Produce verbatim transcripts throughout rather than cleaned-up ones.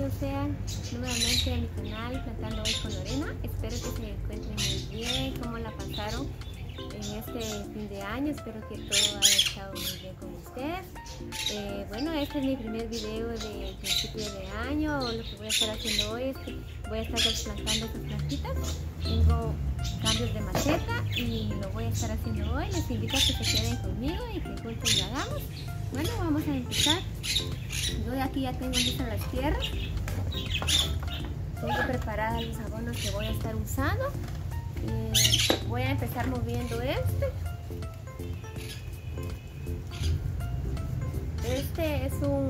bienvenidos sean nuevamente a mi canal Plantando Hoy con Lorena. Espero que se encuentren muy bien, cómo la pasaron en este fin de año. Espero que todo haya estado muy bien con ustedes. Eh, bueno, este es mi primer video de principio de año. Lo que voy a estar haciendo hoy es que voy a estar trasplantando estas plantitas. Tengo cambios de maceta y lo voy a estar haciendo hoy. Les invito a que se queden conmigo y que juntos lo hagamos. Bueno, vamos a empezar. Yo aquí ya tengo listas las tierras. Tengo preparadas los abonos que voy a estar usando. Eh, voy a empezar moviendo este. Este es un,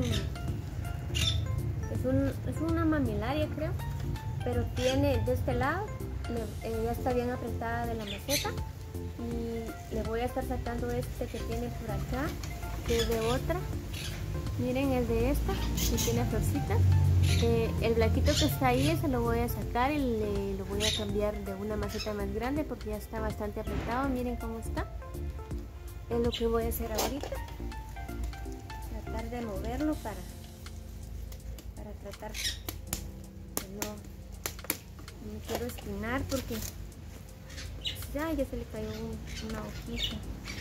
es un es una mamilaria, creo, pero tiene de este lado, le, eh, ya está bien apretada de la maceta, y le voy a estar sacando este que tiene por acá, que es de otra. Miren el de esta, que tiene florcitas. Eh, el blanquito que está ahí, ese lo voy a sacar y le, lo voy a cambiar de una maceta más grande porque ya está bastante apretado. Miren cómo está. Es lo que voy a hacer ahorita. Tratar de moverlo para, para tratar de no, no me quiero espinar porque ya, ya se le cayó un, una hojita.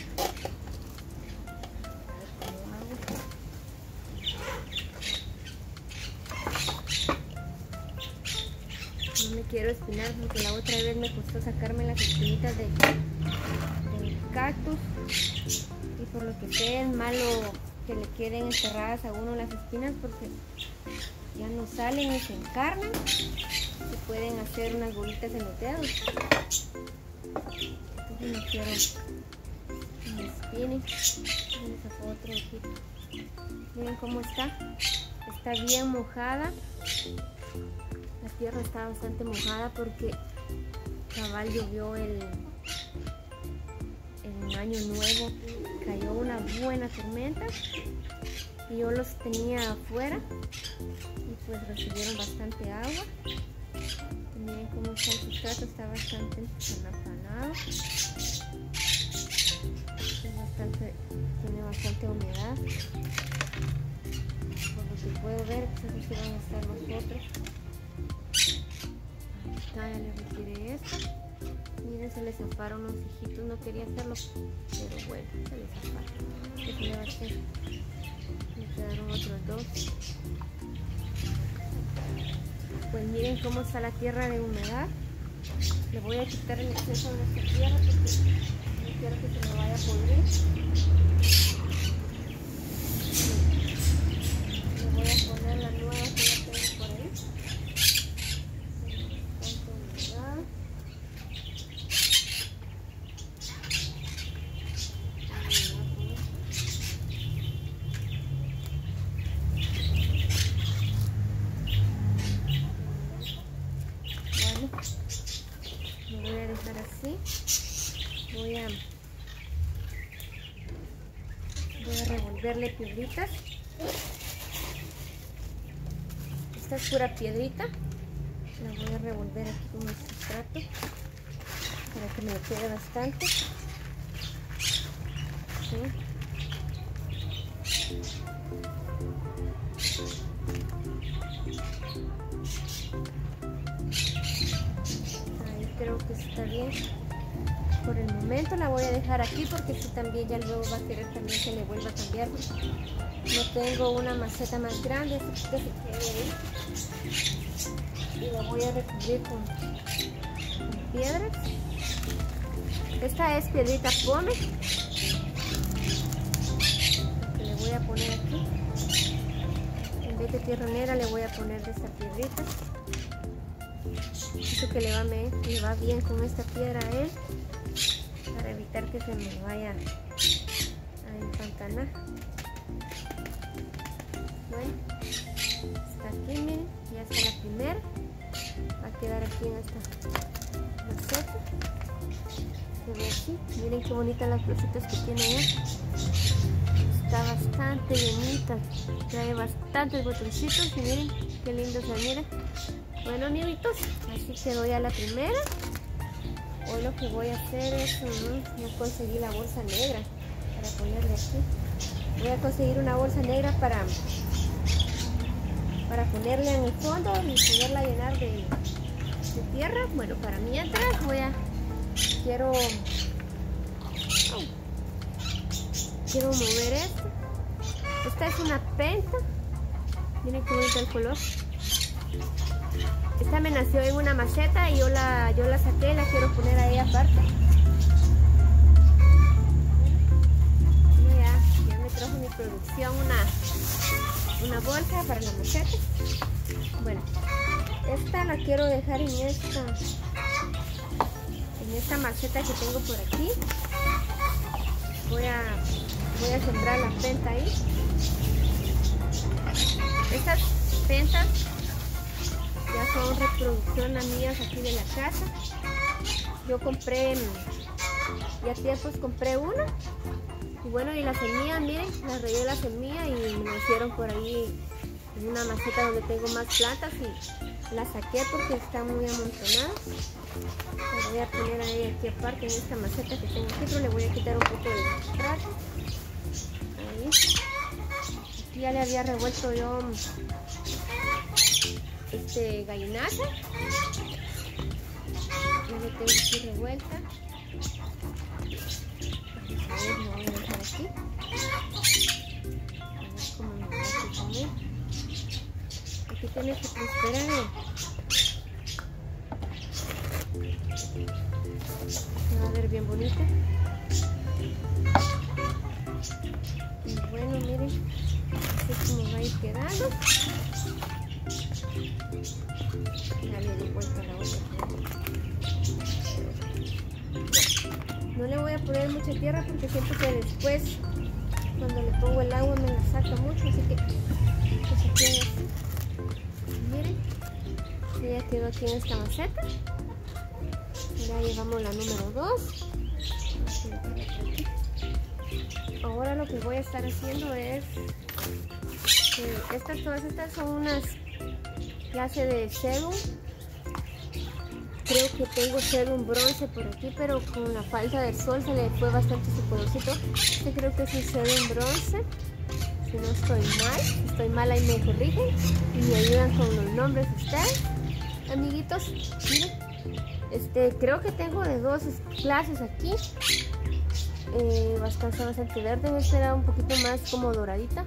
No me quiero espinar porque la otra vez me costó sacarme las espinitas de, del cactus, y por lo que sé es malo que le queden enterradas a uno las espinas porque ya no salen y se encarnan, se pueden hacer unas bolitas en los dedos. Entonces no quiero que me espinen. Me sacó otro ojito. Miren cómo está, está bien mojada. La tierra está bastante mojada porque cabal llovió el, el año nuevo, cayó una buena tormenta y yo los tenía afuera y pues recibieron bastante agua. Y miren cómo está el sustrato, está bastante aplanado, bastante, tiene bastante humedad. Por lo que puedo ver, pues así van a estar los otros. Ya le retiré esto. Miren, se le zafaron los hijitos. No quería hacerlo, pero bueno, se le zafaron. ¿Qué se le va a hacer? Me quedaron otros dos. Pues miren cómo está la tierra de humedad. Le voy a quitar el exceso de esta tierra porque no quiero que se me vaya a pudrir. Le voy a poner la nueva que ya tengo por ahí. Lo voy a dejar así. Voy a, voy a revolverle piedritas. Esta es pura piedrita. La voy a revolver aquí con el sustrato para que me quede bastante. ¿Sí? Creo que está bien. Por el momento la voy a dejar aquí porque esto también ya luego va a querer también que le vuelva a cambiar. No tengo una maceta más grande, así que se quede ahí. Y la voy a recubrir con, con piedras. Esta es piedrita pome, que le voy a poner aquí. En vez de tierra negra le voy a poner de esta piedrita. Esto que le va, me, le va bien con esta piedra a él, para evitar que se me vaya a empantanar. Bueno, está aquí, miren, ya está la primera. Va a quedar aquí en esta maceta. Se ve así. Miren qué bonitas las florcitas que tiene él. Está bastante llenita, trae bastantes botoncitos y miren qué lindo se mira. Bueno, niñitos, así quedó ya la primera. Hoy lo que voy a hacer es, uh, no conseguí la bolsa negra para ponerle aquí. Voy a conseguir una bolsa negra para, para ponerla en el fondo y poderla llenar de, de tierra. Bueno, para mientras voy a quiero oh, quiero mover esto. Esta es una penta, miren qué bonito el color. Esta me nació en una maceta y yo la yo la saqué y la quiero poner ahí aparte. Ya, ya me trajo mi producción una una bolsa para la maceta. Bueno, esta la quiero dejar en esta en esta maceta que tengo por aquí. Voy a voy a sembrar la penta ahí. Estas pentas ya son reproducciones mías aquí de la casa. Yo compré ya tiempos compré una. Y bueno, y la semilla, miren, la regué la semilla y me la hicieron por ahí en una maceta donde tengo más plantas y la saqué porque está muy amontonada. La voy a poner ahí aquí aparte en esta maceta que tengo aquí, pero le voy a quitar un poco de sustrato. Ahí. Aquí ya le había revuelto yo este gallinaza. Ya le tengo aquí revuelta. A ver, lo voy a dejar aquí. A ver cómo me va a comer. Aquí tiene que prosperar. Se va a ver bien bonita. Y bueno, miren, así es como va a ir quedando. Ya le di vuelta a la otra. No le voy a poner mucha tierra porque siento que después cuando le pongo el agua me la saca mucho, así que pues se queda así. Miren, ya quedó aquí en esta maceta. Ya llevamos la número dos. Ahora lo que voy a estar haciendo es que estas, todas estas son unas clases de sedum. Creo que tengo sedum bronce por aquí, pero con la falta del sol se le fue bastante su colorcito. Este creo que es un sedum bronce, si no estoy mal. Si estoy mal ahí me corrigen y me ayudan con los nombres de ustedes, amiguitos. Miren, este, creo que tengo de dos clases aquí. Eh, bastante, bastante verde. Esta era un poquito más como doradita,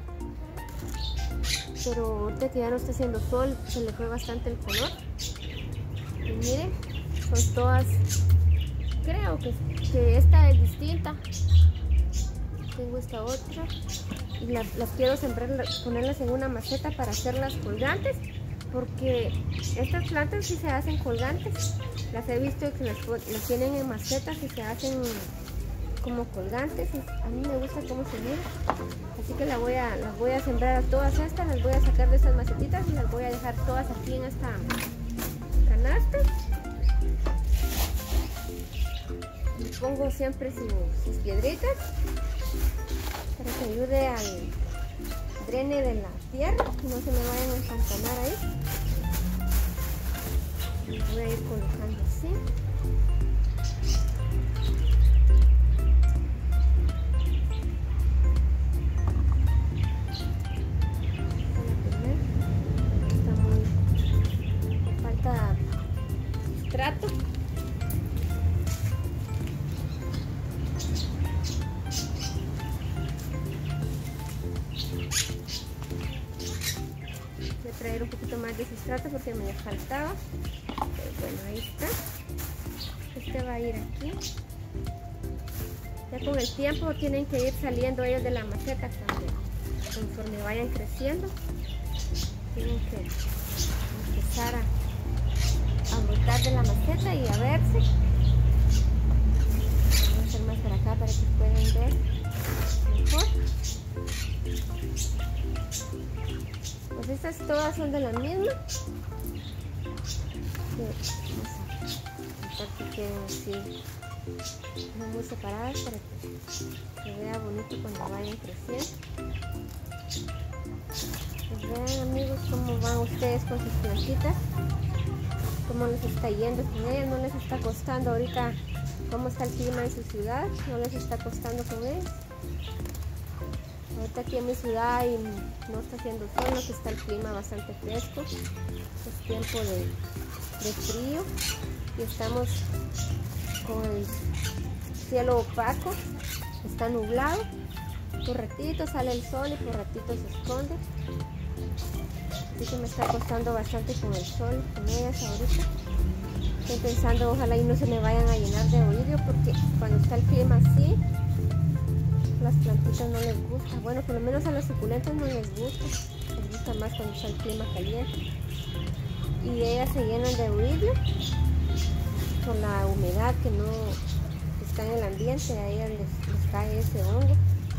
pero ahorita que ya no está haciendo sol se le fue bastante el color. Y miren, son todas, creo que, que esta es distinta. Tengo esta otra y la, las quiero sembrar, ponerlas en una maceta para hacerlas colgantes, porque estas plantas sí se hacen colgantes. Las he visto que las, las tienen en macetas y se hacen como colgantes. A mí me gusta cómo se mira, así que la voy a, las voy a sembrar a todas estas, las voy a sacar de estas macetitas y las voy a dejar todas aquí en esta canasta. Y pongo siempre sus, sus piedritas para que ayude al drene de la tierra, que no se me vayan a empantanar ahí. Los voy a ir colocando así. Está muy, me falta sustrato. Voy a traer un poquito más de sustrato porque me faltaba. Pero bueno, ahí está. Este va a ir aquí. Ya con el tiempo tienen que ir saliendo ellos de la maceta también. Conforme vayan creciendo, tienen que empezar a, a brotar de la maceta y a verse. Voy a hacer más para acá para que puedan ver mejor. Pues estas todas son de la misma. Vamos a intentar que queden así, no muy separadas, para que se vea bonito cuando vayan creciendo. Pues vean, amigos, cómo van ustedes con sus plantitas, cómo les está yendo con ellas. No les está costando ahorita, cómo está el clima en su ciudad, no les está costando con ellas. Ahorita aquí en mi ciudad y no está haciendo sol, no que está el clima bastante fresco, es tiempo de, de frío y estamos con el cielo opaco, está nublado, por ratito sale el sol y por ratito se esconde, así que me está costando bastante con el sol, con ellas ahorita. Estoy pensando ojalá y no se me vayan a llenar de oidio porque cuando está el clima así, las plantitas no les gusta, bueno, por lo menos a los suculentos no les gusta, les gusta más cuando está el clima caliente y ellas se llenan de oidio por la humedad que no está en el ambiente, a ellas les, les cae ese hongo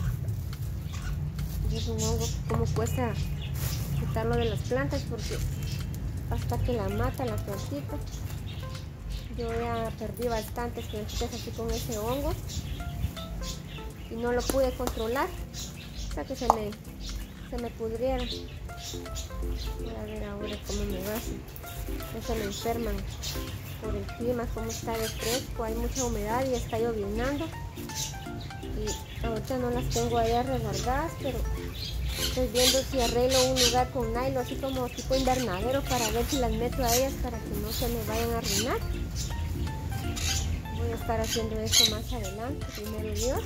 y es un hongo que como cuesta quitarlo de las plantas porque hasta que la mata la plantita. Yo ya perdí bastantes plantitas así con ese hongo y no lo pude controlar, o sea que se me, se me pudrieron. Voy a ver ahora cómo me va, si no se me enferman por el clima, como está de fresco, hay mucha humedad y está lloviznando. Y ahorita no las tengo ahí resguardadas, pero estoy viendo si arreglo un lugar con nylon, así como tipo invernadero, para ver si las meto a ellas para que no se me vayan a arruinar. Voy a estar haciendo eso más adelante, primero Dios.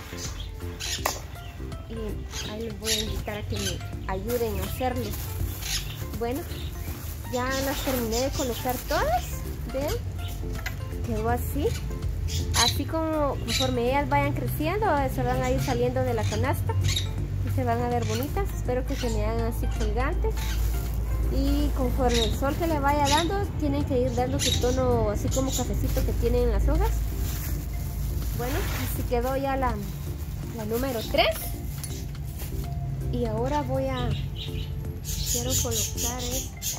Y ahí les voy a invitar a que me ayuden a hacerlo. Bueno, ya las terminé de colocar todas, ven, quedó así, así como conforme ellas vayan creciendo se van a ir saliendo de la canasta y se van a ver bonitas. Espero que se me hagan así colgantes y conforme el sol que le vaya dando tienen que ir dando su tono así como cafecito que tienen en las hojas. Bueno, así quedó ya la, la número tres. Y ahora voy a, quiero colocar estas,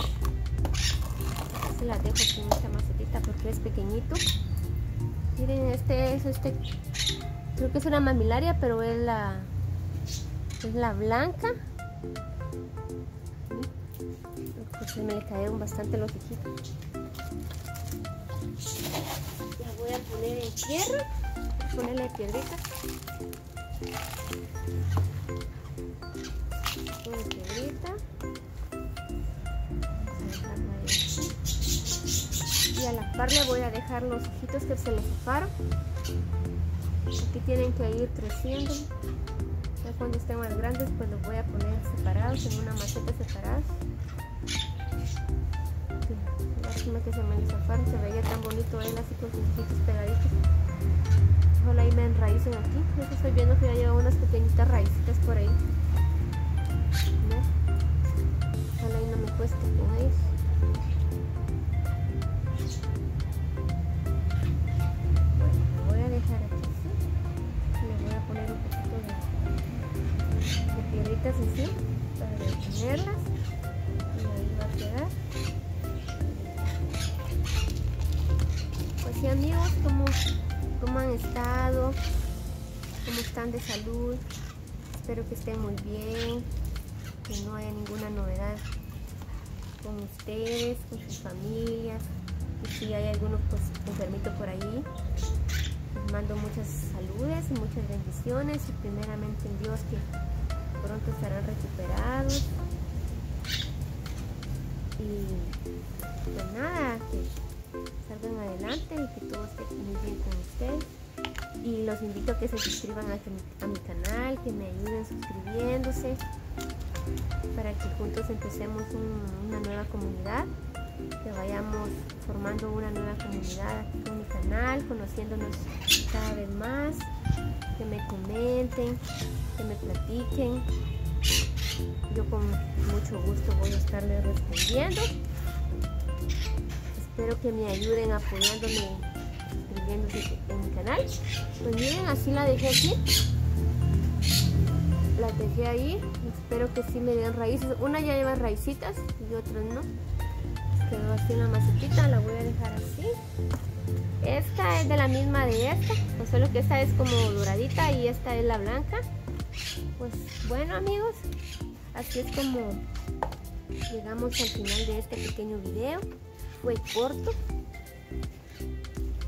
se las dejo aquí en esta macetita porque es pequeñito. Miren, este es este, creo que es una mamilaria, pero es la, es la blanca. Pues se me le cayeron bastante los hijitos. La voy a poner en tierra, voy a ponerle piedritas. Una piedrita, y a la par le voy a dejar los ojitos que se les zafaron. Aquí tienen que ir creciendo, ya cuando estén más grandes pues los voy a poner separados en una maceta separada. Lástima que se me les zafaron, se veía tan bonito él así con sus ojitos pegaditos. Ojalá y me enraícen aquí. Yo estoy viendo que ya lleva unas pequeñitas raícitas por ahí. ¿No? Ojalá y no me cueste con ellos. Bueno, lo voy a dejar aquí así. Le voy a poner un poquito de, de piedritas así para detenerlas. Y ahí va a quedar. Pues sí, amigos, como ¿cómo han estado? ¿Cómo están de salud? Espero que estén muy bien, que no haya ninguna novedad con ustedes, con sus familias. Y si hay alguno pues enfermito por ahí, les mando muchas saludes y muchas bendiciones y primeramente en Dios que pronto estarán recuperados. Y pues nada, que salgan adelante y que todo esté muy bien con ustedes. Y los invito a que se suscriban a, que, a mi canal, que me ayuden suscribiéndose para que juntos empecemos un, una nueva comunidad, que vayamos formando una nueva comunidad aquí con mi canal, conociéndonos cada vez más, que me comenten, que me platiquen. Yo con mucho gusto voy a estarles respondiendo. Espero que me ayuden apoyándome, suscribiéndose en mi canal. Pues miren, así la dejé aquí. La dejé ahí. Espero que sí me den raíces. Una ya lleva raícitas y otras no. Quedó así una macetita. La voy a dejar así. Esta es de la misma de esta. Pues solo que esta es como doradita y esta es la blanca. Pues bueno, amigos, así es como llegamos al final de este pequeño video. Fue corto.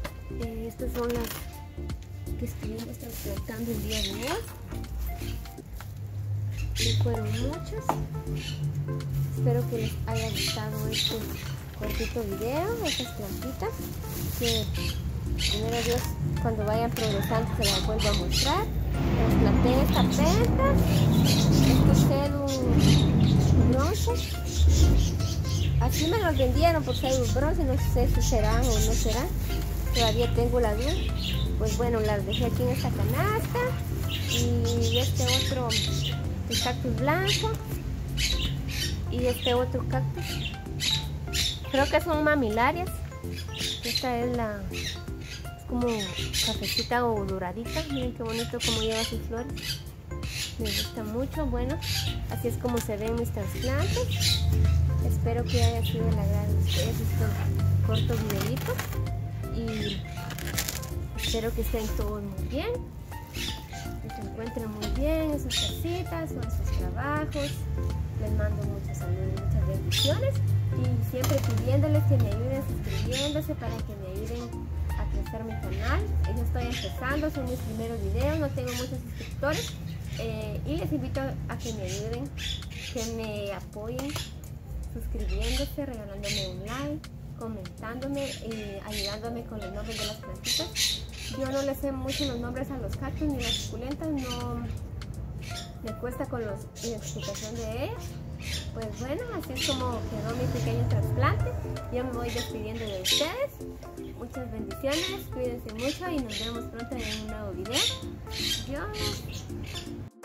Eh, estas son las que estuvimos tratando el día de hoy. y fueron muchos. Espero que les haya gustado este cortito video, estas plantitas, que primero Dios, cuando vayan progresando se las vuelvo a mostrar. Les planté esta penta, estos cedus bronce, así me los vendieron por cedus bronce, no sé si serán o no serán, todavía tengo la duda. Pues bueno, las dejé aquí en esta canasta, y este otro, el cactus blanco, y este otro cactus, creo que son mamilarias. Esta es la, es como cafecita o doradita, miren qué bonito como lleva sus flores, me gusta mucho. Bueno, así es como se ven mis trasplantes. Espero que haya sido el agrado de ustedes este corto videito, y espero que estén todos muy bien, que se encuentren muy bien en sus casitas o en sus trabajos. Les mando muchos saludos y muchas bendiciones, y siempre pidiéndoles que me ayuden suscribiéndose para que me ayuden a crecer mi canal. Yo estoy empezando, son mis primeros videos, no tengo muchos suscriptores, eh, y les invito a que me ayuden, que me apoyen suscribiéndose, regalándome un like, comentándome y ayudándome con los nombres de las plantitas. Yo no le sé mucho los nombres a los cactus ni las suculentas, no me cuesta con los, la explicación de ellas. Pues bueno, así es como quedó mi pequeño trasplante. Yo me voy despidiendo de ustedes. Muchas bendiciones, cuídense mucho y nos vemos pronto en un nuevo video. Adiós.